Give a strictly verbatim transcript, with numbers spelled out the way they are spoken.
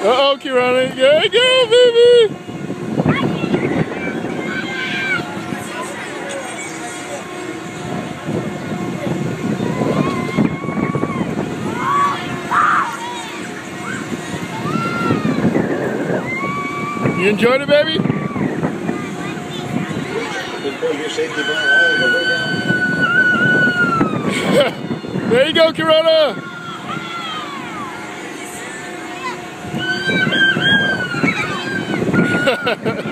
Uh-oh, Kirana. There you go, baby. You enjoyed it, baby? There you go, Kirana. Ha ha ha.